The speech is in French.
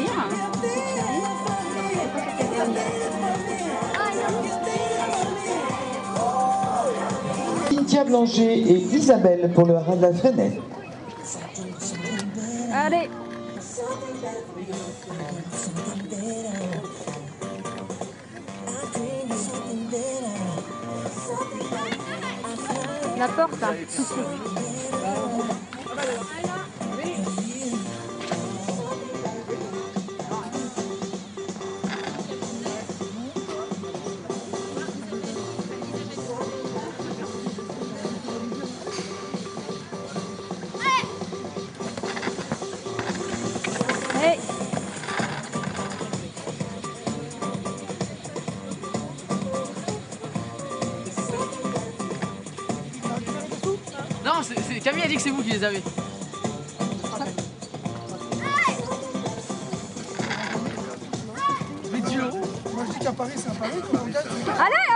ouvrir. Cynthia Blanger et Isabelle pour le Haras de la Fresnaye. Allez. La porte. Hey. Non, Camille a dit que c'est vous qui les avez. Mais Dieu, moi je dis qu'à Paris c'est un Paris, quoi. Allez.